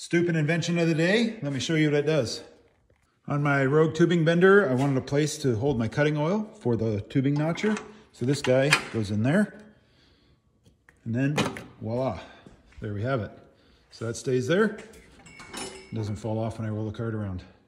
Stupid invention of the day. Let me show you what it does. On my Rogue tubing bender, I wanted a place to hold my cutting oil for the tubing notcher. So this guy goes in there, and then voila, there we have it. So that stays there. It doesn't fall off when I roll the card around.